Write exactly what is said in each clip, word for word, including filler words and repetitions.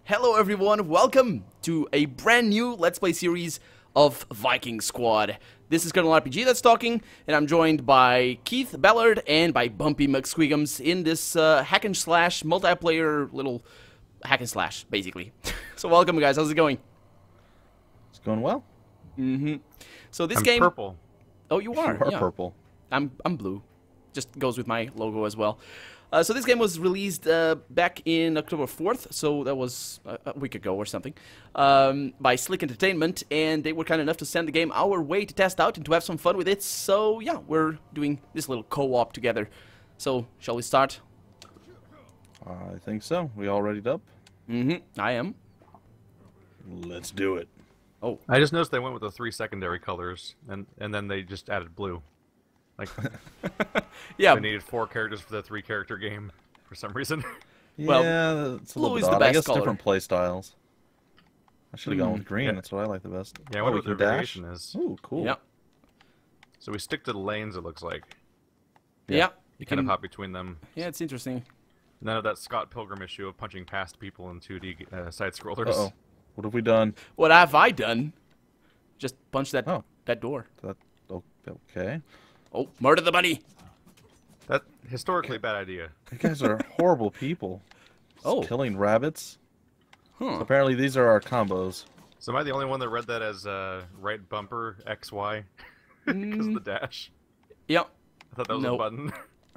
Hello everyone, welcome to a brand new Let's Play series of Viking Squad. This is Colonel R P G that's talking, and I'm joined by Keith, Ballard, and by Bumpy McSquigums in this uh, hack and slash multiplayer little hack and slash, basically. So welcome guys, how's it going? It's going well. Mm-hmm. So this I'm game... purple. Oh, you are? You are yeah. purple. I'm, I'm blue. Just goes with my logo as well. Uh, so this game was released uh, back in October fourth, so that was a, a week ago or something, um, by Slick Etertainment, and they were kind enough to send the game our way to test out and to have some fun with it. So yeah, we're doing this little co-op together. So shall we start? I think so. We all readied up? Mm-hmm. I am. Let's do it. Oh, I just noticed they went with the three secondary colors, and and then they just added blue. Like, yeah. they needed four characters for the three-character game for some reason. Well, yeah, it's a blue little is bit the odd. best I guess color. different play styles. I should have Mm, gone with green. yeah. That's what I like the best. Yeah, I oh, wonder we what their can dash. variation is. Ooh, cool. Yeah. So we stick to the lanes, it looks like. Yeah. Yeah. You You kind can. of hop between them. Yeah, it's interesting. None of that Scott Pilgrim issue of punching past people in two D uh, side-scrollers. Uh-oh. What have we done? What have I done? Just punch that Oh. that door. That, oh, okay. Oh, murder the bunny. That historically bad idea. You guys are horrible people. Just Oh. Killing rabbits. Huh. So apparently these are our combos. So am I the only one that read that as uh, right bumper X Y because of the dash? Yep. I thought that was Nope. a button.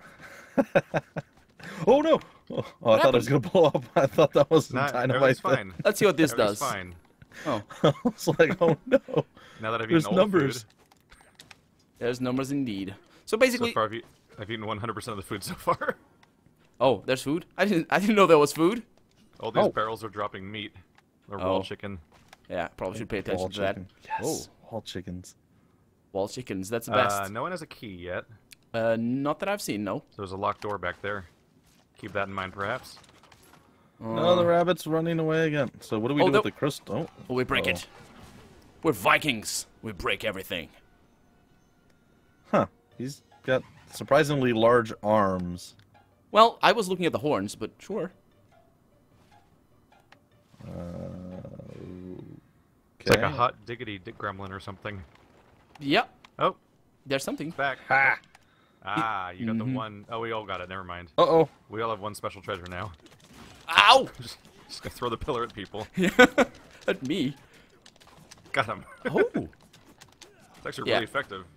Oh, no! Oh, oh I thought it was going to blow up. I thought that was the Nah, dynamite everything's thing. fine. Let's see what this Everything's does. fine. Oh, I was like, oh, no. Now that I've There's eaten all numbers. the food, there's numbers indeed. So so basically, far I've, eat, I've eaten one hundred percent of the food so far. oh, there's food. I didn't. I didn't know there was food. All these Oh. barrels are dropping meat. Or Oh. wall chicken. Yeah, probably should pay attention Wall to that. chicken. Yes. Wall chickens. Wall chickens. That's the best. Uh, no one has a key yet. Uh, not that I've seen. No. So there's a locked door back there. Keep that in mind, perhaps. No, the rabbit's running away again. So what do we Oh, do the- with the crystal? Oh, we break Uh-oh. it. We're Vikings. We break everything. Huh. He's got surprisingly large arms. Well, I was looking at the horns, but sure. Uh, It's like okay. a hot diggity dick gremlin or something. Yep. Oh, There's something. back. Ha! Ah, you got Mhm. the one oh we all got it. Never mind. Uh-oh. We all have one special treasure now. Ow! Just, just gonna throw the pillar at people. At me. Got him. Oh. It's actually Yeah. really effective.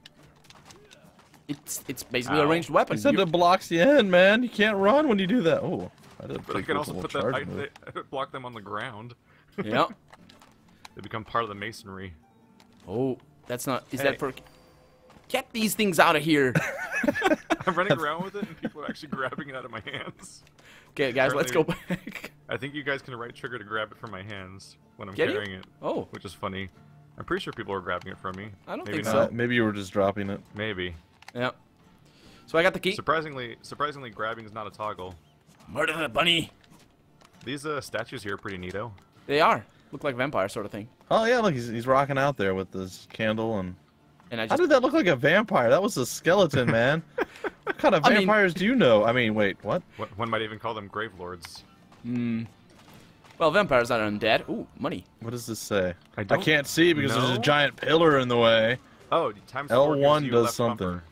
It's it's basically a Ow. ranged I weapon. said You- it blocks you in, man. You can't run when you do that. Oh, I did. a But I pretty can cool also little put that charge I, move. they, block them on the ground. Yeah. They become part of the masonry. Oh, that's not. Is Hey. that for? Get these things out of here. I'm running around with it and people are actually grabbing it out of my hands. Okay, guys, let's go back. I think you guys can right trigger to grab it from my hands when I'm Can you? carrying it, Oh, which is funny. I'm pretty sure people are grabbing it from me. I don't Maybe think not. so. Uh, maybe you were just dropping it. Maybe. yeah. So I got the key. Surprisingly, surprisingly, grabbing is not a toggle. Murder the bunny. These uh, statues here are pretty neato. They are. Look like vampire sort of thing. Oh, yeah, look, he's, he's rocking out there with his candle. And And I how just. did that look like a vampire? That was a skeleton, man. What kind of I mean- vampires do you know? I mean, wait, what? One one might even call them grave lords. Hmm. Well, vampires are undead. Ooh, money. What does this say? I I don't can't see because there's a know. giant pillar in the way. Oh, times L four gives one you does left something. bumper.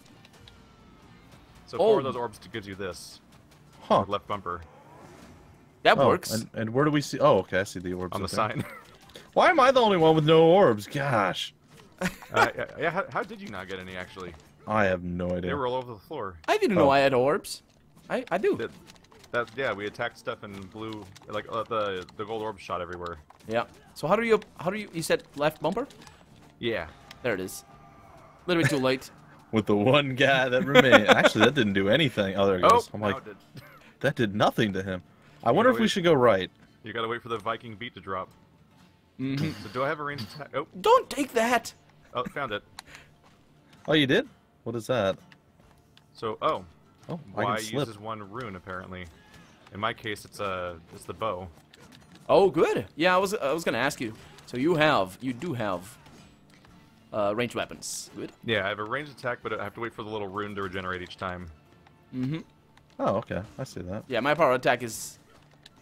So four Oh. of those orbs gives you this. Huh. Or left bumper That Oh, works. And, and where do we see? Oh, okay, I see the orbs on the okay. sign. Why am I the only one with no orbs? Gosh. uh, yeah, yeah, how, how did you not get any, actually? I have no idea. They were all over the floor. I didn't know Oh. I had orbs. I I do. That, that, yeah, we attacked stuff and blew, like, uh, the, the gold orb shot everywhere. Yeah. So how do you how do you you said left bumper? Yeah. There it is. A little bit too late. With the one guy that remained. Actually, that didn't do anything. Oh, there it Oh, goes. I'm now like, it did. that did nothing to him. I wonder if we wait. should go right. You gotta wait for the Viking beat to drop. Mhm. So do I have a ranged attack? Oh, Don't take that. oh, found it. Oh, you did? What is that? So, oh, Oh, I Y can slip. uses one rune apparently. In my case, it's uh, it's the bow. Oh, good. Yeah, I was I was gonna ask you. So you have you do have uh, ranged weapons. Good. Yeah, I have a ranged attack, but I have to wait for the little rune to regenerate each time. Mm-hmm. Oh, okay. I see that. Yeah, my power attack is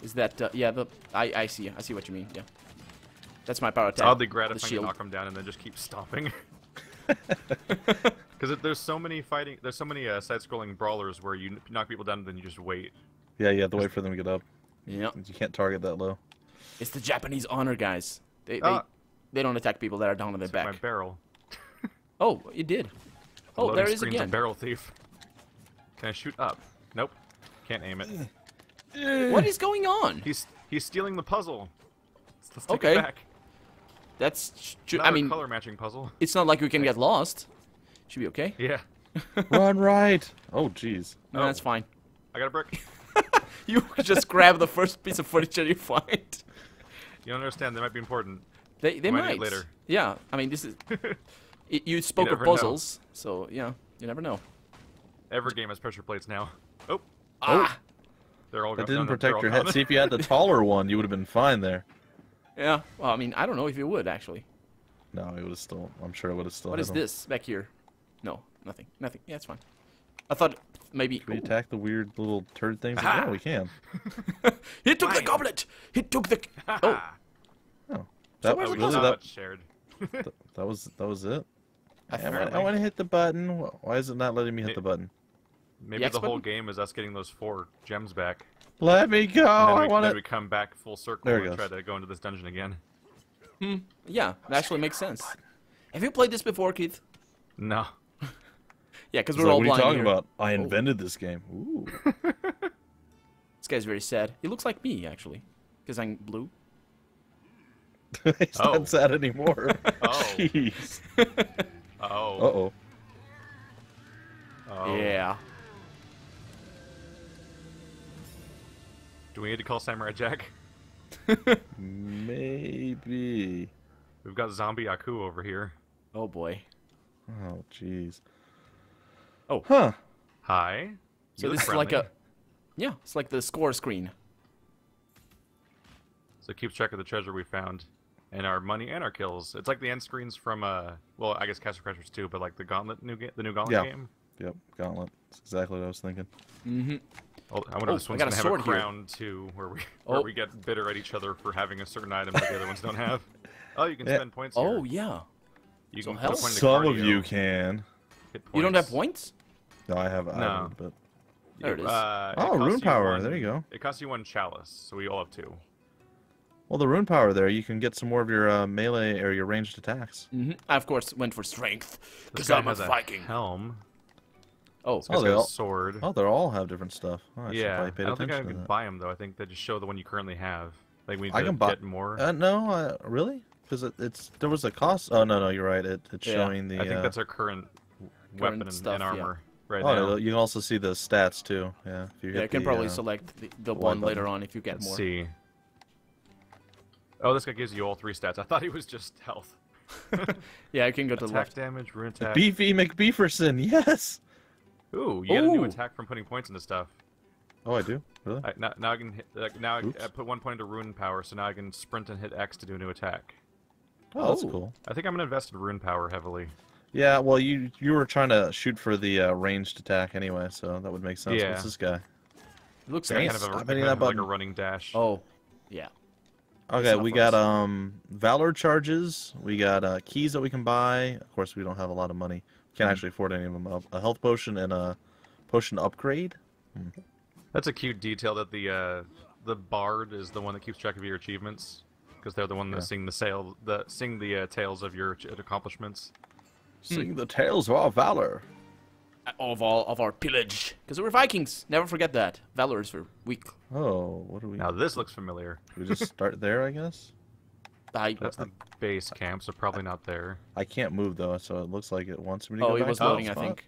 Is that, uh, yeah, the, I, I see, I see what you mean, yeah. That's my power It's attack. oddly the gratifying to shield. knock him down and then just keep stomping. Because there's so many fighting, there's so many uh, side-scrolling brawlers where you knock people down and then you just wait. Yeah, you have to wait for them to get up. Yeah. You can't target that low. It's the Japanese honor, guys. They, they, Ah. they don't attack people that are down on their Took my back. barrel. Oh, it did. Oh, Loading there it is screen's again. a barrel thief. Can I shoot up? Nope. Can't aim it. What is going on? He's he's stealing the puzzle. Let's take Okay. it back. That's, tr- I Another mean, color matching puzzle. it's not like we can get lost. Should be okay. Yeah. Run right. Oh, jeez. No, Oh. that's fine. I got a brick. You just grab the first piece of furniture you find. You don't understand. They might be important. They, they Might might. need it later. Yeah, I mean, this is. It, you spoke of never know. puzzles, so yeah, you never know. Every game has pressure plates now. Oh, Ah, they're all That gone. didn't no, no, they're protect all your head. gone. See, if you had the taller one, you would have been fine there. yeah. Well, I mean, I don't know if you would actually. No, it would have still. I'm sure it would have still. What hit is him. this back here? No, nothing. Nothing. Yeah, it's fine. I thought maybe. Can we Ooh. attack the weird little turd things? Aha! Yeah, we can. He took the Fine. goblet. He took the. Oh, Oh, that, where's Oh, the we puzzle? saw that, it shared. that, that was that was it. I I, want, I Apparently. want to hit the button. Wh- Why is it not letting me hit It- the button? Maybe X the whole button? game is us getting those four gems back. Let me go. And then, I we, want then it. we come back full circle There it and goes. try to go into this dungeon again. Hmm. Yeah, that actually makes sense. Have you played this before, Keith? No. Yeah, because It's we're like, all what are you blind talking here. about? I invented this game. Ooh. This guy's very sad. He looks like me actually, because I'm blue. It's Oh. not sad anymore. Oh. Jeez. Oh. Uh oh. Oh. Yeah. Do we need to call Samurai Jack? Maybe. We've got Zombie Aku over here. Oh boy. Oh, jeez. Oh. Huh. Hi. So You look this is like friendly. a. Yeah, it's like the score screen. So it keeps track of the treasure we found, and our money and our kills. It's like the end screens from uh, well, I guess Castle Crashers too, but like the Gauntlet new game, the new Gauntlet Yeah. game. Yep. Gauntlet. That's exactly what I was thinking. Mm-hmm. Oh, I wonder Oh, if this I one's got a gonna have sword a here. crown too, where we where Oh. we get bitter at each other for having a certain item that the other ones don't have. Oh, you can Yeah. spend points here. Oh yeah. you so can health? put a point into Some of cardio, you can. hit You don't have points. points? No, I have. I No. haven't, but There it is. Uh, Oh, costs rune you power, one- there you go. It costs you one chalice, so we all have two. well, the rune power there, you can get some more of your uh, melee or your ranged attacks. Mm-hmm. I of course went for strength This because guy I'm a has Viking. helm. Oh, This guy's they got all- a sword. Oh, they all have different stuff. Oh, I should yeah, probably paid I don't think I attention to can that. buy them though. I think they just show the one you currently have. Like we need I to can buy- get more. Uh, no, uh, really? Because it, it's there was a cost. Oh no, no, you're right. It, it's Yeah, showing the. I think uh, that's our current weapon and, stuff, and yeah. armor right Oh, now. no, you can also see the stats too. Yeah, if you hit yeah, you can the, probably uh, select the, the Y one button. later on if you get Let's more. see. Oh, this guy gives you all three stats. I thought he was just health. Yeah, you can go to the Attack left. damage, rune attack. Beefy McBeeferson. Yes. Ooh, you get a new Ooh. attack from putting points into stuff. Oh, I do. Really? I, now, now I can hit, like, now I, Oops. I put one point into rune power, so now I can sprint and hit X to do a new attack. Oh, that's Oh. cool. I think I'm gonna invest in rune power heavily. Yeah. Well, you you were trying to shoot for the uh, ranged attack anyway, so that would make sense. Yeah. What's this guy? It looks Dang, nice. Kind of a, stop kind hitting of that like a button. running dash. Oh, yeah. Okay, not we for got us. um valor charges. We got uh, keys that we can buy. Of course, we don't have a lot of money. Can't Hmm. actually afford any of them. A- A health potion and a potion upgrade. That's a cute detail that the uh, the bard is the one that keeps track of your achievements, because they're the one that Yeah. sing the sail, the sing the uh, tales of your ach- accomplishments. Sing the tales of our valor. Of all of our pillage, because we're Vikings. Never forget that. Valors for weak. Oh, what do we? Now this looks familiar. We just start there, I guess. I, That's the base camp, so probably not there. I can't move though, so it looks like it wants me to oh, go it back was to that loading, I spot. think.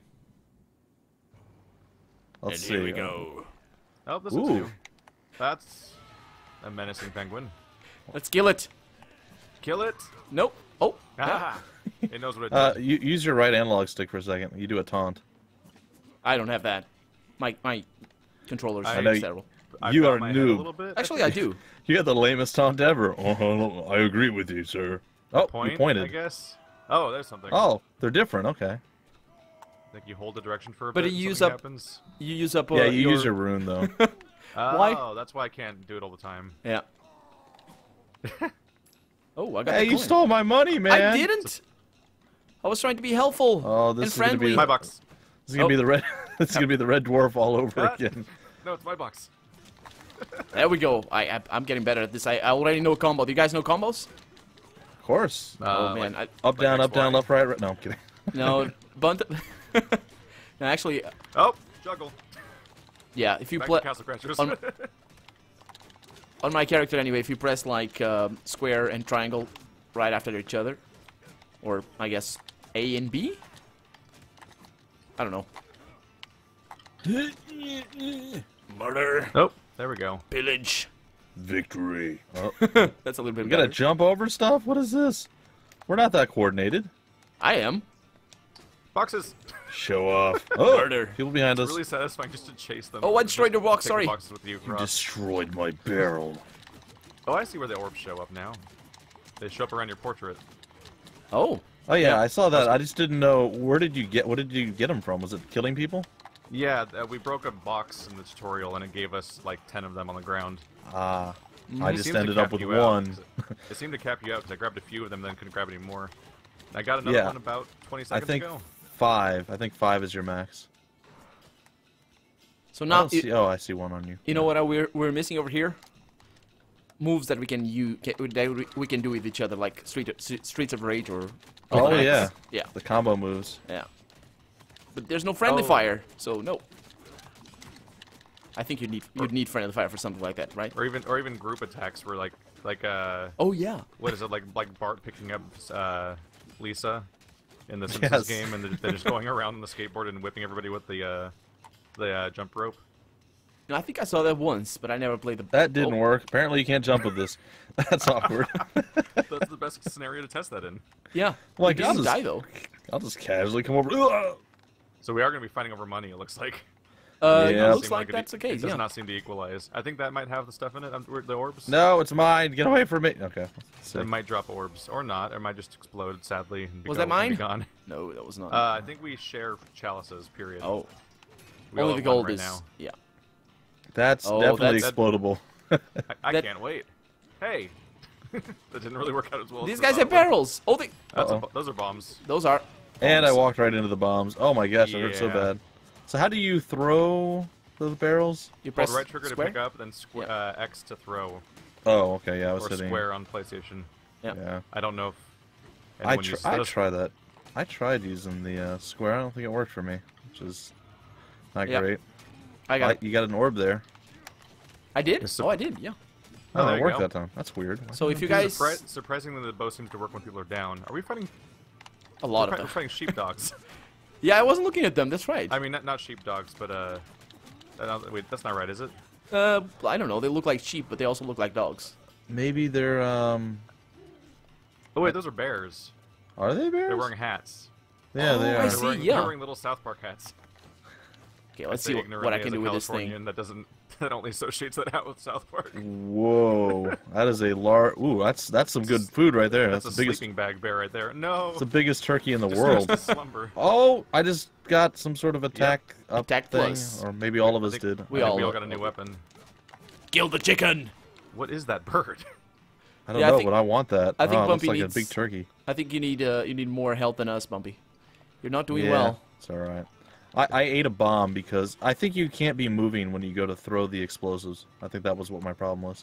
Let's and see. here we uh, go. Oh, this Ooh. looks new. That's a menacing penguin. Let's kill it. Kill it! Nope. Oh. Ah! It knows what it Uh, does. you, use your right analog stick for a second. You do a taunt. I don't have that. My my controllers I are know you- terrible. I you got are my head a noob. little bit. Actually, I do. You had the lamest taunt ever. Oh, I agree with you, sir. Oh, Point, you pointed. I guess. Oh, there's something. Oh, they're different. Okay. Like you hold the direction for a But bit you and use something up- happens. You use up. Uh, Yeah, you your... use your rune though. Oh, Why? that's why I can't do it all the time. Yeah. Oh, I got Hey, the you coin. stole my money, man. I didn't. I was trying to be helpful Oh, this and is gonna be friendly. the- My box. This is gonna Oh. be the red. This is gonna be the red dwarf all over Ah. again. No, it's my box. There we go. I, I I'm getting better at this. I, I already know combo. Do you guys know combos? Of course. Uh, oh man, like- Up, down, X up, down, Y. left, right, right. No, I'm kidding. I, no, bunt. No, actually, Oh, juggle. yeah. If you Back play to Castle Crashers. on- on my character anyway, if you press like um, square and triangle right after each other, or I guess A and B. I don't know. Murder, oh, there we go. pillage. Victory. Oh, That's a little bit we gotta better. jump over stuff. What is this? We're not that coordinated. I am. Boxes. Show off. Oh, Murder. people behind It's us. really satisfying just to chase them. Oh, I destroyed your box, Take the sorry. boxes with you You across. destroyed my barrel. Oh, I see where the orbs show up now. They show up around your portrait. Oh. Oh yeah, Yeah. I saw that. I just didn't know where did you get. What did you get them from? Was it killing people? Yeah, uh, we broke a box in the tutorial and it gave us like ten of them on the ground. Ah, Mm, I It just seemed to ended cap up with you out, one. 'cause It, it seemed to cap you out because I grabbed a few of them, then couldn't grab any more. I got another Yeah. one about twenty I seconds think ago. five. I think five is your max. So I now don't see, oh, I see one on you. you know what uh, we're we're missing over here? Moves that we can use that we- we can do with each other, like Street Streets of Rage or. Oh Golden yeah, Axe. Yeah, the combo moves. yeah. But there's no friendly Oh. fire, so no. I think you need you'd need friendly fire for something like that, right? Or even or even group attacks where like like uh Oh yeah. what is it like like Bart picking up uh Lisa in the Simpsons Yes. game and they're, they're just going around on the skateboard and whipping everybody with the uh the uh, jump rope. No, I think I saw that once, but I never played the. That didn't oh. work. Apparently, you can't jump with this. That's awkward. That's the best scenario to test that in. Yeah. Like, Like, I'll didn't just- die though. I'll just casually come over. Ugh! So we are going to be fighting over money. It looks like. Uh, Yeah. it looks Seem like it- that's the It case. does Yeah. not seem to equalize. I think that might have the stuff in it. um, The orbs. No, it's mine. Get away from me. Okay. Sick. It might drop orbs or not. Or it might just explode. Sadly. And be Was go- that mine? Be gone. No, that was not. Uh, I think we share chalices. Period. oh. We all Only the have one gold right is. now. Yeah. That's Oh, definitely that's- explodable. I, I That- can't wait. Hey. That didn't really work out as well. as These we guys thought have it would. barrels. Oh, they. That's a Uh-oh. bo- those are bombs. Those are. And I bombs. walked right into the bombs. Oh my gosh, I hurt so Yeah. bad. So how do you throw those barrels? You Hold press right trigger square? to pick up, then squ- Yeah. uh, X to throw, Oh, okay. Yeah, I was or hitting. square on PlayStation. Yeah. Yeah. I don't know if I anyone tr uses I those. try that. I tried using the uh, square. I don't think it worked for me, which is not Yeah. great. I got. I, you got an orb there. I did. It's Oh, I did. Yeah. Oh, Oh, there it you worked go. that time. That's weird. So if you Surpri- guys, surprisingly, the bow seems to work when people are down. Are we fighting? a lot we're, of fi- we're them. fighting sheepdogs. Yeah, I wasn't looking at them. That's right. I mean, not, not sheepdogs, but uh, I don't- wait, that's not right, is it? Uh, I don't know. They look like sheep, but they also look like dogs. Maybe they're um. Oh wait, those are bears. Are they bears? They're wearing hats. Yeah, they Oh, I are. They're see, wearing, yeah. They're wearing little South Park hats. Okay, let's say see what, ignorantly what I as can a do with this thing. Californian That doesn't. That only associates that out with South Park. Whoa, that is a large. Ooh, that's that's some good food right there. That's, That's, the a biggest. sleeping bag bear right there. No. It's the biggest turkey in the Just world. goes to slumber. Oh, I just got some sort of attack up Attack thing, plus. or maybe all of I us think- did. We I think all we all look- got a new weapon. Kill the chicken. What is that bird? I don't Yeah, I know, think- but I want that. I think oh, it looks Bumpy like needs- a big turkey. I think you need uh, you need more help than us, Bumpy. You're not doing yeah, well. it's all right. I, I ate a bomb because I think you can't be moving when you go to throw the explosives. I think that was what my problem was.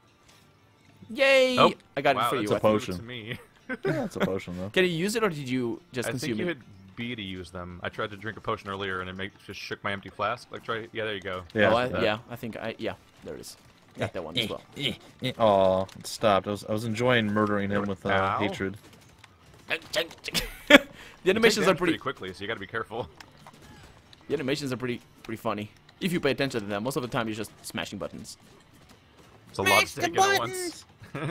Yay! Oh, I got wow, it for that's you. a I think. potion. To me. Yeah, it's a potion though. Can you use it, or did you just I consume think you it? hit B to use them. I tried to drink a potion earlier and it make, just shook my empty flask. Like try, yeah, there you go. Yeah, oh, I, that. yeah. I think I yeah. There it is. Got that one as well. Oh, it stopped. I was I was enjoying murdering him with uh, Ow. hatred. the You take animations are damage pretty. quickly, so you got to be careful. The animations are pretty pretty funny if you pay attention to them. Most of the time, you're just smashing buttons. It's a lot to take in at once.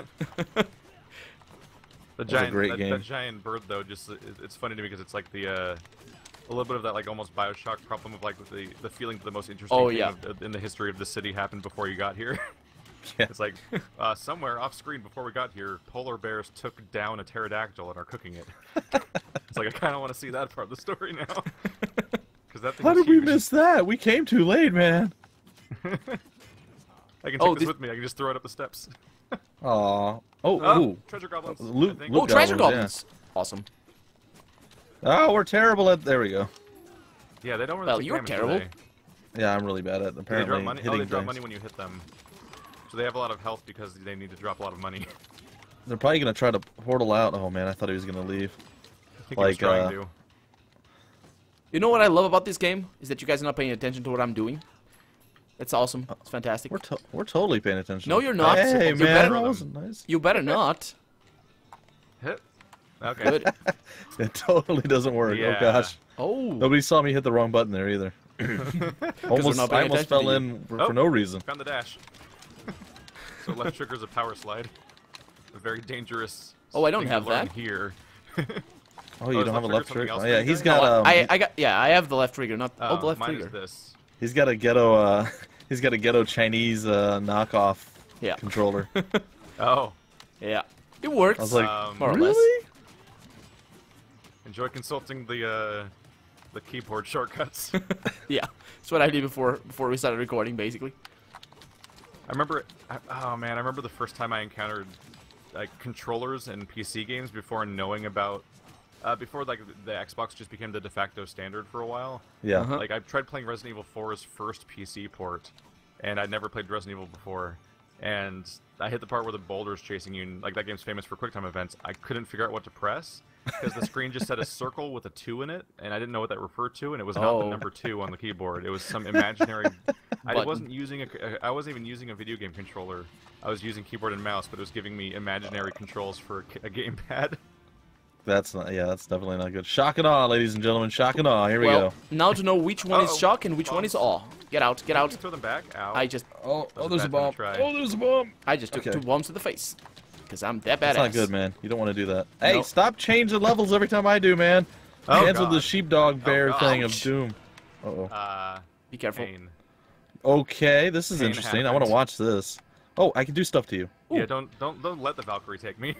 The a giant, great that, game. that giant bird though, just it, it's funny to me because it's like the uh, a little bit of that like almost Bioshock problem of like the the feeling that the most interesting Oh, thing yeah. of, in the history of the city happened before you got here. Yeah. It's like uh, somewhere off screen before we got here, polar bears took down a pterodactyl and are cooking it. It's like I kind of want to see that part of the story now. Because that thing How was did we huge. miss that? We came too late, man. I can take Oh, this this- with me. I can just throw it up the steps. Aw. Oh, Oh, ooh. treasure goblins. Uh, I loot- think. loot Oh, treasure goblins, goblins. Awesome. Oh, we're terrible at. There we go. Yeah, they don't really Well, take you're damage, do terrible. they? Yeah, I'm really bad at Do they apparently drop money? hitting Oh, they drop things. money when you hit them. So they have a lot of health because they need to drop a lot of money. They're probably gonna try to portal out. Oh man, I thought he was gonna leave. I think Like, he was trying uh, to. You know what I love about this game is that you guys are not paying attention to what I'm doing. It's awesome. It's fantastic. We're to we're totally paying attention. No, you're not. Hey You're man, better- that wasn't nice. You better not. Hit. Okay. Good. It totally doesn't work. Yeah. Oh gosh, Oh. nobody saw me hit the wrong button there either. almost, not I paying almost attention fell to you. in for, Oh. for no reason. Found the dash. So left trigger is a power slide. A very dangerous. Oh, I don't thing to have learn that. here. Oh, you is don't have a left left trigger trigger? something Oh yeah, else he's for you got No, um, I, I got, yeah, I have the left trigger, not, oh, Oh, the left mine trigger. is this. he's got a ghetto uh, he's got a ghetto Chinese uh, knockoff Yeah. controller. Oh. Yeah. It works. I was like, Um, more or less. really? Enjoy consulting the uh, the keyboard shortcuts. Yeah. That's what I did before before we started recording, basically. I remember, I, oh man, I remember the first time I encountered like controllers in P C games before knowing about, uh, before like the Xbox just became the de facto standard for a while. Yeah. Uh-huh. Like I tried playing Resident Evil four's first P C port, and I'd never played Resident Evil before. And I hit the part where the boulder's chasing you, and like that game's famous for QuickTime events. I couldn't figure out what to press because the screen just said a circle with a two in it, and I didn't know what that referred to, and it was not the Oh. number two on the keyboard. It was some imaginary. I Button. wasn't using a. I wasn't even using a video game controller. I was using keyboard and mouse, but it was giving me imaginary controls for a, ki- a gamepad. That's not. Yeah, that's definitely not good. Shock and awe, ladies and gentlemen. Shock and awe. Here we Well, go. now to know which one is Uh-oh. shock and which one is awe. Get out, get out. Throw them back. Ow. I just, Oh, oh, there's a bomb. try. Oh, there's a bomb. I just took Okay. two bombs to the face. Because I'm that badass. That's not good, man. You don't want to do that. Hey, Nope. stop changing levels every time I do, man. Oh, Cancel the God. sheepdog bear God. thing of Ouch. doom. Uh oh. Uh, Be careful. pain. Okay, this is Pain interesting. I want to happened. watch this. Oh, I can do stuff to you. Yeah, don't don't don't let the Valkyrie take me.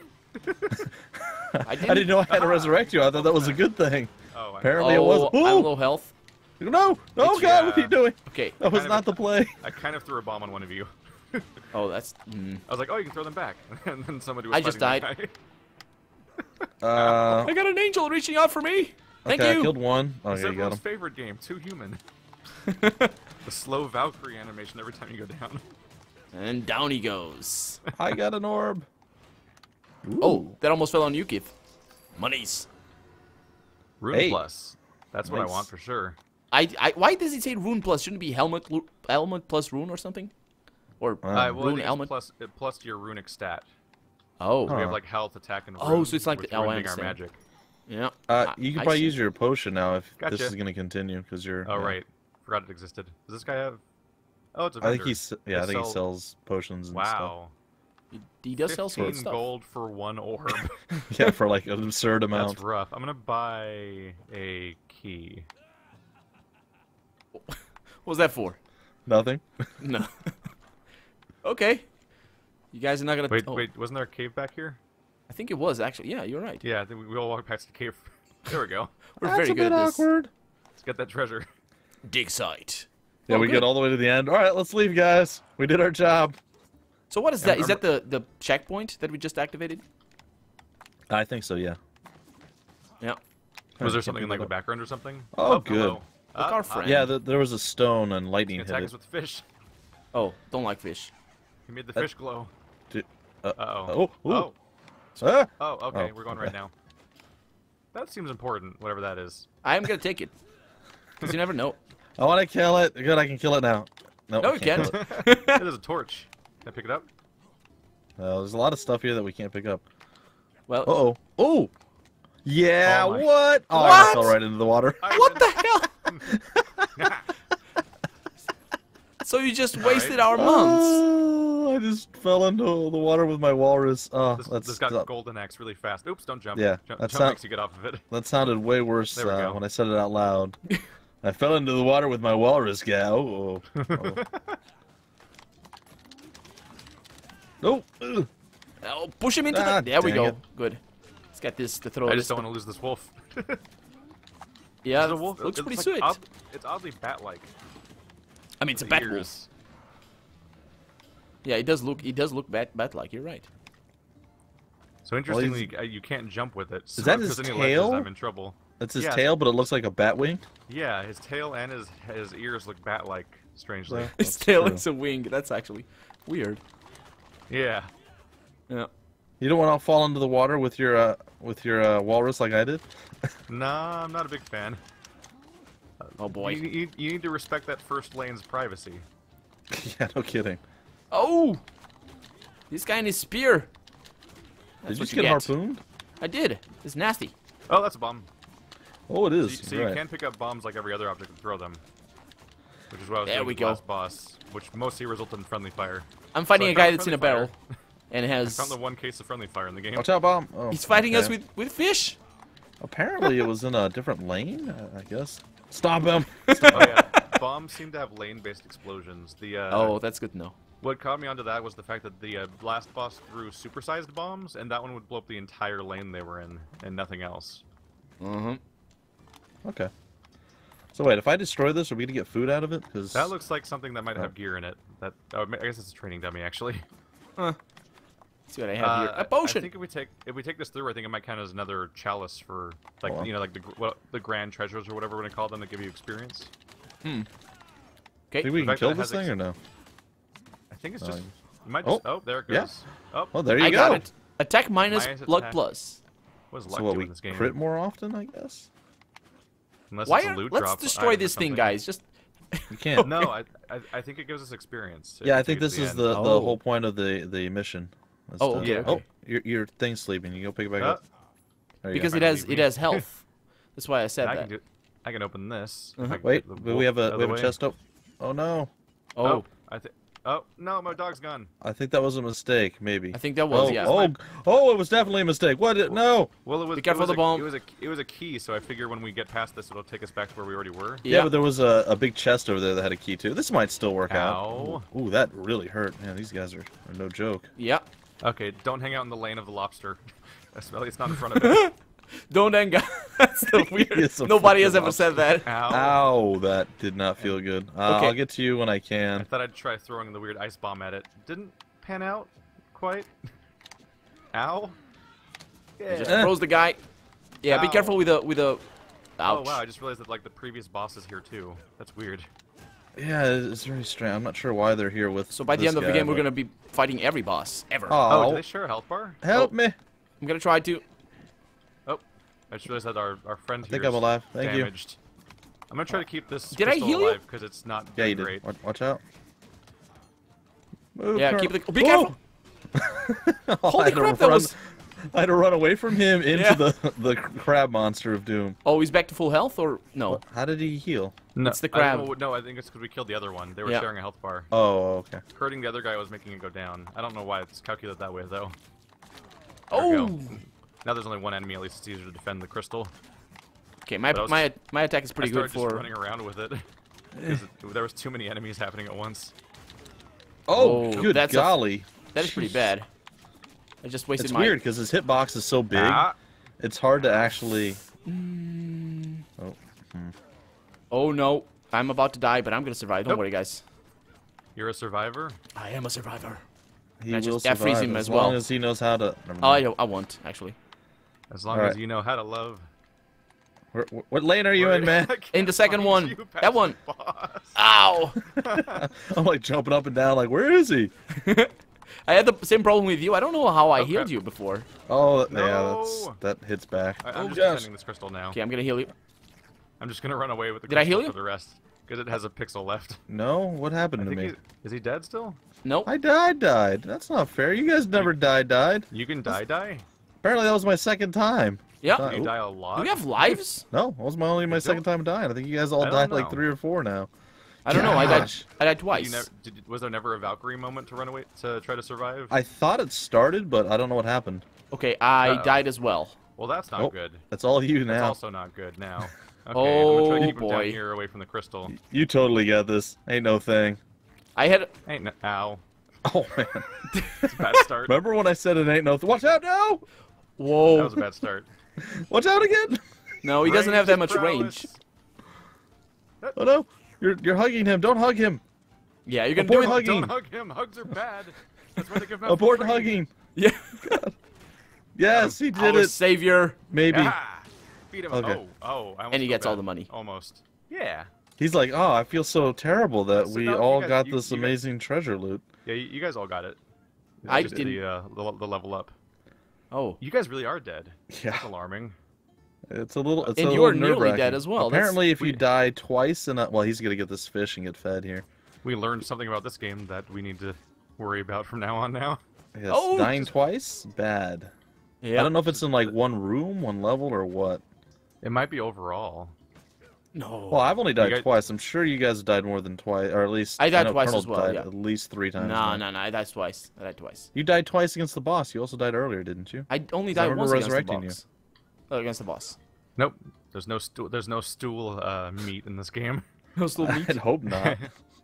I I didn't know I had to resurrect you. I thought that was a good thing. Oh, I Apparently oh, it was. I have Ooh! low health. No! Oh It's- God! What are yeah. you doing? Okay. That was Kind of not a- the play. I kind of threw a bomb on one of you. Oh, that's... Mm. I was like, oh, you can throw them back, and then somebody was I just fighting died. that guy. Uh, I got an angel reaching out for me. Thank okay, you. I killed one. Oh, It's yeah, you got everyone's him. favorite game, Too Human. The slow Valkyrie animation every time you go down. And down he goes. I got an orb. Oh, Ooh. that almost fell on you, Keith. Monies. Rune Hey. Plus. That's what I Nice. want for sure. I, I, why does it say rune plus? Shouldn't it be helmet, lu- helmet plus rune or something? Or Wow. Uh, well, I rune think it's helmet? plus, it plus to your runic stat. Oh, Huh. We have like health, attack, and Oh, rune, so it's like the- which oh, I ruin our understand. magic. yeah. Uh, I- you can I probably see. use your potion now if Gotcha. this is going to continue because you're. Oh yeah. right, forgot it existed. Does this guy have? Oh, it's a I think vendor. he's. Yeah, I They think he sell- sells potions and stuff. Wow. He, he does sell some good fifteen stuff. gold for one orb. Yeah, for like an absurd amount. That's rough. I'm gonna buy a key. What was that for? Nothing. No. Okay. You guys are not gonna. Wait, oh, wait, wasn't there a cave back here? I think it was actually. Yeah, you're right. Yeah, I think we we all walked past the cave. There we go. We're That's very a good bit at this. awkward. Let's get that treasure. Dig site. Yeah, Oh, we good. get all the way to the end. All right, let's leave, guys. We did our job. So what is Yeah, that? Is I'm- that the the checkpoint that we just activated? I think so. Yeah. Yeah. Was there Can't something pick in like it the up. background or something? Oh, good. hello. Look, Ah, our ah, friend. Yeah, th there was a stone and lightning He hit attack it. us with fish. Oh, don't like fish. He made the Uh, fish glow. Dude, uh, Uh-oh. oh, ooh. Oh. Ah! Oh, okay, Oh, we're going okay. right now. That seems important, whatever that is. I am gonna take it. Cause you never know. I want to kill it. Good, I can kill it now. No, No, I you can't. can't. kill it. Hey, there's a torch. Can I pick it up? Uh, there's a lot of stuff here that we can't pick up. Well, Uh oh. Oh. Yeah. Oh my- what? Oh, I What? fell right into the water. I what win. the hell? So you just All wasted right. our months. Oh, I just fell into the water with my walrus. Oh, This, that's this got that, golden axe really fast. Oops, don't jump. Yeah, Jump, that's jump not- makes you get off of it. that sounded way worse There we uh, go. when I said it out loud. I fell into the water with my walrus gal. Oh. oh. Nope. Ugh. Oh, push him into Ah, the. There we dang go. it. Good. Let's get this to throw. I this just don't want to lose this wolf. Yeah, Is it a wolf? looks It's pretty like sweet. odd- it's oddly bat-like. I mean, it's a The bat wolf. ears. Yeah, it does look. It does look bat bat-like. You're right. So interestingly, uh, you can't jump with it. So Is that if his there's any tail? ledges, I'm in trouble. That's his Yeah. tail, but it looks like a bat wing. Yeah, his tail and his his ears look bat-like, strangely. Yeah. His That's tail true. is a wing. That's actually weird. Yeah. Yeah. You don't want to fall into the water with your uh, with your uh, walrus like I did. Nah, I'm not a big fan. Oh boy. You, you, you need to respect that first lane's privacy. Yeah, no kidding. Oh! This guy in his spear. Did That's you what just get get. harpooned? I did. It's nasty. Oh, that's a bomb. Oh, it So, is. you, so right. you can pick up bombs like every other object and throw them. Which is what I was There doing we with go. the last boss, which mostly resulted in friendly fire. I'm fighting So I a guy found that's in a friendly barrel fire. and I has. found the one case of friendly fire in the game. Watch out, bomb! Oh, He's fighting us okay. with with fish. Apparently, it was in a different lane. I- I guess. Stop him! Oh yeah, bombs seem to have lane-based explosions. The uh, Oh, that's good to know. what caught me onto that was the fact that the uh, last boss threw supersized bombs, and that one would blow up the entire lane they were in, and nothing else. Mm-hmm. Okay. So wait, if I destroy this, are we gonna get food out of it? Because That looks like something that might Oh. have gear in it. That oh, I guess it's a training dummy actually. Huh. See what I have Uh, here. I- A potion. I think if we take if we take this through, I think it might count as another chalice for like Oh, wow. you know like the gr- what, the grand treasures or whatever we're gonna call them that give you experience. Hmm. think Okay. we the can fact kill that it this has thing or no? I think it's Oh, just you- you might Oh, just oh, there it yeah. goes. Oh, Oh, there you I go. got it. Attack minus Minus luck attack. plus. what is luck So what, do we in this game? crit more often, I guess? Unless Why? it's a Are, loot let's drop destroy item or this thing, something. guys. Just. You can't. No, I, I I think it gives us experience. if Yeah, we I think take it this to the is end. the, the Oh. whole point of the the mission. is Oh, to- okay, okay. Oh, your your thing's sleeping. You go pick it back Uh, up. There you Because go. it Might has leave it me. has health. That's why I said I that. can do. I can open this. if Uh-huh. I can Wait, get the but we wolf have out a of we the have a way. chest. Oh, oh no! Oh, Oh, I think. Oh no, my dog's gone. I think that was a mistake. Maybe. I think that was oh, yeah. Oh, oh, it was definitely a mistake. What? Did, no. Well, it was. Be careful it was of the a, bomb. It was a. It was a key, so I figure when we get past this, it'll take us back to where we already were. Yeah, Yeah. but there was a, a big chest over there that had a key too. This might still work Ow. out. Ooh, that really hurt. Man, these guys are, are no joke. Yeah. Okay, don't hang out in the lane of the lobster. Especially, it's not in front of it. Don't hang out. That's the weird. It's a Nobody has fucking ever said that. Ow. Ow, that did not feel good. Uh, Okay. I'll get to you when I I can. thought I'd try throwing the weird ice bomb at it. Didn't pan out quite. Ow. Yeah. Just Eh. throws the guy. Yeah, be Ow. careful with the with the. Ouch. Oh wow! I just realized that like the previous boss is here too. That's weird. Yeah, it's very strange. I'm not sure why they're here with. So by the this end of the guy, game, we're but- gonna be fighting every boss ever. Oh, Oh, do they share a health bar? help Oh. me! I'm gonna try to. Oh, I just realized that our our friend I here think I'm is alive. Thank you. damaged. I'm gonna try to keep this Did I crystal heal you? alive because it's not Yeah, you doing did. great. Watch, watch out. Move, Yeah, Colonel. keep the. Be Whoa! careful. I Holy had to crap! That run- was. I had to run away from him into Yeah. the the crab monster of doom. Oh, he's back to full health or no? How did he heal? No, It's the I don't crab. know what- no, I think it's because we killed the other one. They were Yeah. sharing a health bar. Oh, okay. Hurting the other guy was making it go down. I don't know why it's calculated that way though. There we Oh. go. Now there's only one enemy. At least it's easier to defend the crystal. Okay, my But I was- my my attack is pretty I good started just for. running around with it because there was too many enemies happening at once. Oh, Oh, good that's a- golly. That is pretty bad. I just wasted It's my. weird because his hitbox is so big. Ah, It's hard to actually. Mm. Oh, Oh no, I'm about to die, but I'm gonna survive. Don't Nope. worry, guys. you're a survivor. I am a survivor. he I will just F freeze survive him as as well. long as he knows how to. Never Oh, mind. I, I won't actually. As long Alright. as you know how to love. Where- wh- what lane are you in, man? I can't In the second find one. you That past one. the boss. Ow! I'm like jumping up and down, like, where is he? I had the same problem with you. I don't know how I Oh, healed crap. you before. Oh, yeah, No. that's, that hits back. I, I'm oh, just gosh. defending this crystal now. Okay, I'm gonna heal you. I'm just gonna run away with the Did I crystal heal you? for the rest because it has a pixel left. No, what happened I to think me? he's, is he dead still? Nope. I died, died. That's not fair. You guys never died, died. You can die, die. Apparently, that was my second time. Yeah. Uh, You Ooh. die a lot. Do we have lives? No, that was my only my second time dying. I think you guys all I don't died like know. three or four now. I don't know. I died. Gosh. I died Did you twice. never, did, was there never a Valkyrie moment to run away to try to survive? I thought it started, but I don't know what happened. Okay, I Uh-oh. died as well. Well, that's not Oh, good. That's all you That's now. also not good now. Okay, Oh, I'm gonna try to keep him down boy. here away from the crystal. You totally got this. Ain't no thing. I had. Ain't no, ow. Oh man. It's a bad start. Remember when I said it ain't no th Watch out now! Whoa. That was a bad start. Watch out again! No, he doesn't have that much Range range. prowess. Oh no! You're you're hugging him. Don't hug him. Yeah, you're gonna Abort do it. hugging. Don't hug him. Hugs are bad. That's why they give him Abort free. hugging. Yeah. Yes, he did Our it. savior. Maybe. Ah, beat him. Okay. Oh, oh. I almost And he feel gets all bad. the money. Almost. Yeah. He's like, oh, I feel so terrible that So we no, you all guys- got you- this you guys- amazing treasure loot. Yeah, you, you guys all got it. It's I just didn't- The, uh, the, the level up. Oh. You guys really are dead. Yeah. That's alarming. It's a little. It's And a you're little nearly nerve-wracking. dead as well. That's- Apparently, if you we- die twice in a, well, he's gonna get this fish and get fed here. We learned something about this game that we need to worry about from now on now. Yes, Oh, dying just- twice, bad. Yeah. I don't know if it's in like one room, one level, or what. It might be overall. No. Well, I've only died guys- twice. I'm sure you guys died more than twice, or at least I died know twice Colonel as well, died yeah. at least three times. No, now. no, no. I died twice. I died twice. You died twice against the boss. You also died earlier, didn't you? I only I died remember once against the resurrecting you. boss. Oh, against the boss. Nope. There's no stool. There's no stool uh, meat in this game. No still meat. I'd hope not.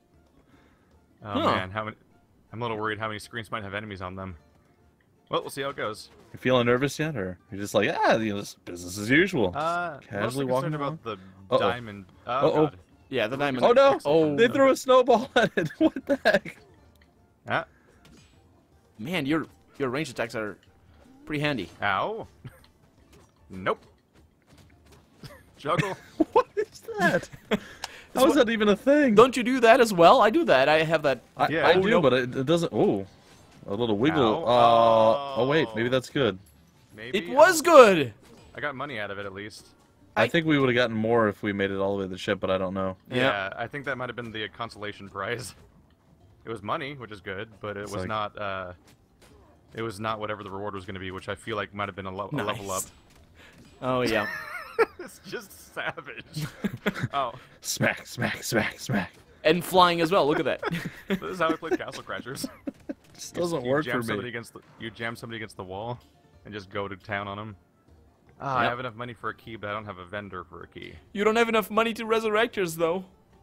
Oh Huh. man, how many? I'm a little worried how many screens might have enemies on them. Well, we'll see how it goes. You feeling nervous yet, or you're just like, ah, you know, it's business as usual? Uh, Casually mostly walking concerned along? about the Uh-oh. diamond. Oh, Uh-oh. God. Yeah, the diamond. Oh no! Oh. They threw a snowball at it. What the heck? Ah, Man, your your range attacks are pretty handy. ow. Nope. Juggle. What is that? How is that even a thing? Don't you do that as well? I do that. I have that. I, Yeah. I Oh, do, no. but it, it doesn't. Oh, a little wiggle. Ow. Uh, oh wait, maybe Oh. that's good. Maybe. It was good. I got money out of it at least. I, I- think we would have gotten more if we made it all the way to the ship, but I don't know. Yeah. Yeah, I think that might have been the consolation prize. It was money, which is good, but it It's was like- not. Uh, it was not whatever the reward was going to be, which I feel like might have been a, lo- a level up. Nice. Oh yeah. It's just savage. Oh, Smack, smack, smack, smack. And flying as well. Look at that. this is how I played Castle Crashers. This You- doesn't you work jam for somebody me. Against the, you jam somebody against the wall, and just go to town on them. Ah, I Yep. have enough money for a key, but I don't have a vendor for a key. You don't have enough money to resurrect yours though.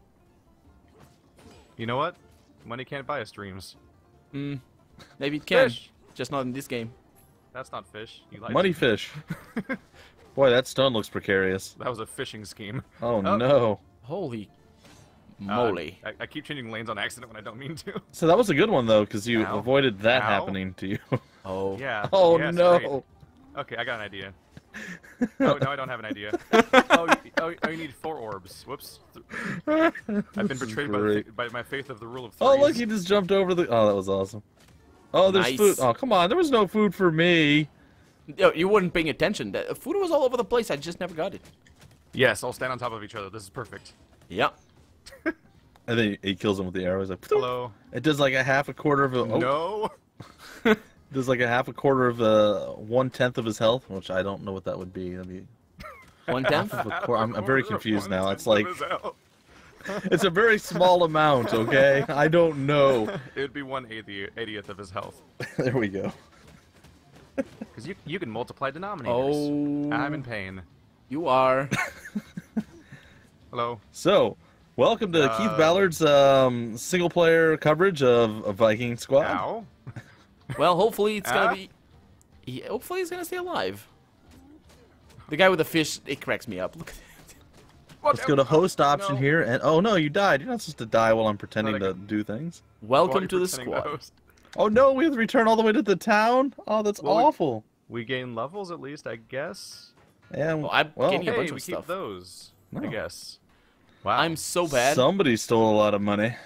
You know what? Money can't buy us dreams. Hmm. Maybe it can. Fish. Just not in this game. That's not fish. You lied to Money me. fish. Boy, that stone looks precarious. That was a fishing scheme. Oh, Oh. no. Holy Uh, moly. I, I keep changing lanes on accident when I don't mean to. So that was a good one though, because you Ow. avoided that Ow. happening to you. Oh. Yeah. Oh yes, no. great. Okay, I got an idea. Oh, no, I don't have an idea. oh, you, oh, oh, you need four orbs. Whoops. I've been This is betrayed by, the, great. fa- by my faith of the rule of threes. Oh look, he just jumped over the. Oh, that was awesome. Oh, there's Nice. food. Oh, come on, there was no food for me. Yo, you weren't paying attention. The food was all over the place. I just never got it. Yes, I'll stand on top of each other. This is perfect. Yeah. And then he, he kills him with the arrow. He's like, Hello. it does like a half a quarter of a. Oh, No. does like a half a quarter of a one tenth of his health, which I don't know what that would be. That'd be One tenth. half of a quar- I'm, I'm very Quarter of confused now. one It's tenth like of his health. it's a very small amount. Okay, I don't know. It would be one eightieth of his health. There we go. Because you you can multiply denominators. Oh. I'm in pain. You are. Hello. So, welcome to Uh, Keith Ballard's um, single-player coverage of, of Viking Squad. Ow. Well, hopefully it's gonna Ah. be. He, hopefully he's gonna stay alive. The guy with the fish, it cracks me up. Look at that. Watch Let's go to out. host option No. here, and oh no, you died. You're not supposed to die while I'm pretending Thought I to could- do things. Welcome While you're to the pretending to squad. host. Oh no, we have to return all the way to the town. Oh, that's Well, we- awful. We gain levels at least, I guess. And Well, I'm well, getting a Hey, bunch we of keep stuff. those. I No. guess. Wow. I'm so bad. somebody stole a lot of money.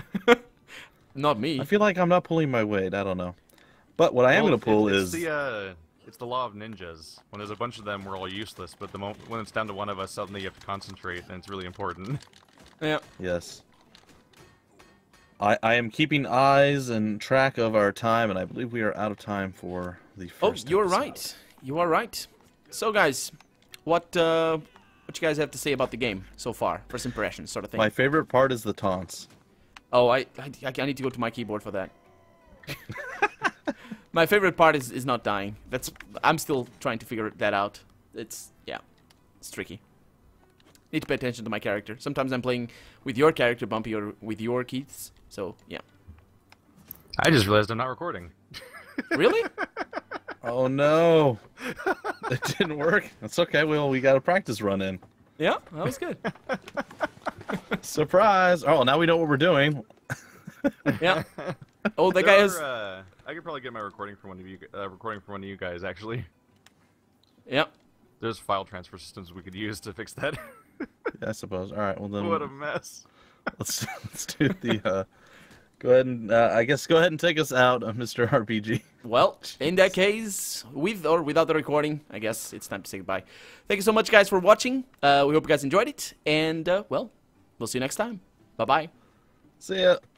Not me. I feel like I'm not pulling my weight. I don't know. But what I am Well, going to pull it- is it's the uh, it's the law of ninjas. When there's a bunch of them, we're all useless. But the mo when it's down to one of us, suddenly you have to concentrate, and it's really important. Yeah. yes. I I am keeping eyes and track of our time, and I believe we are out of time for the first. Oh, you're episode. right. You are right. So, guys, what uh, what you guys have to say about the game so far? First impressions, sort of thing. My favorite part is the taunts. Oh, I, I I need to go to my keyboard for that. My favorite part is is not dying. That's I'm still trying to figure that out. It's yeah, it's tricky. Need to pay attention to my character. Sometimes I'm playing with your character, Bumpy, or with your Keiths. So yeah. I just realized I'm not recording. Really? Oh no, it didn't work. That's okay. Well, we got a practice run in. Yeah, that was good. Surprise! Oh, now we know what we're doing. Yeah. Oh, that There guy are, has. Uh, I could probably get my recording from one of you. Uh, recording from one of you guys actually. Yeah. There's file transfer systems we could use to fix that. Yeah, I suppose. All right. Well then. What a mess. Let's let's do the. Uh, go ahead and uh, I guess go ahead and take us out, uh, Mister R P G. Well, in that case, with or without the recording, I guess it's time to say goodbye. Thank you so much, guys, for watching. Uh, we hope you guys enjoyed it, and uh, well, we'll see you next time. Bye bye. See ya.